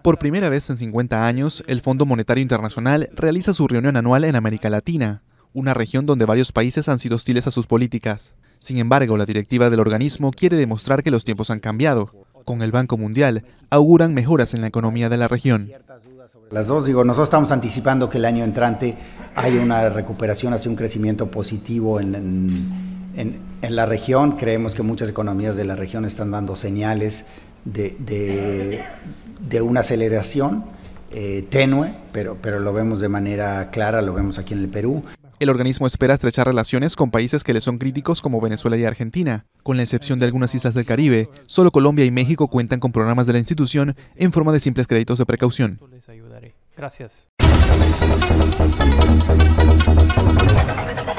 Por primera vez en 50 años, el Fondo Monetario Internacional realiza su reunión anual en América Latina, una región donde varios países han sido hostiles a sus políticas. Sin embargo, la directiva del organismo quiere demostrar que los tiempos han cambiado. Con el Banco Mundial, auguran mejoras en la economía de la región. Las dos, nosotros estamos anticipando que el año entrante hay una recuperación hacia un crecimiento positivo en la región. Creemos que muchas economías de la región están dando señales de una aceleración tenue, pero lo vemos de manera clara, lo vemos aquí en el Perú. El organismo espera estrechar relaciones con países que le son críticos como Venezuela y Argentina. Con la excepción de algunas islas del Caribe, solo Colombia y México cuentan con programas de la institución en forma de simples créditos de precaución. Gracias.